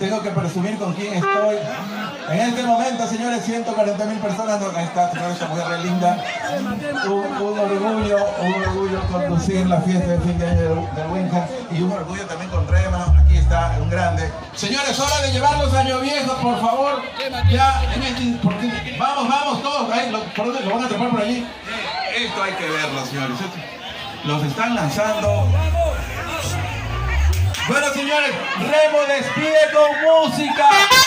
tengo que presumir con quién estoy. En este momento, señores, 140.000 personas. Ahí está, señora, esta mujer re linda. Un orgullo conducir la fiesta de fin de año del Winca. Y un orgullo también con Rema. Aquí está, un grande. Señores, hora de llevarlos a Año Viejo, por favor. Ya, vamos todos. Ahí, ¿por dónde lo van a atrapar por allí? Esto hay que verlo, señores. Los están lanzando. Bueno, señores, Remo despide con música.